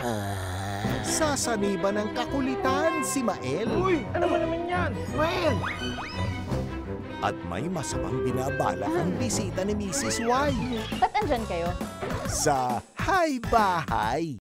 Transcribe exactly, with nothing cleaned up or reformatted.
Sasaniba ng kakulitan si Mael. Uy! Ano ba naman yan? Mael! At may masamang binabalak ang bisita ni Missus Y Ba't andyan kayo? sa Hay Bahay.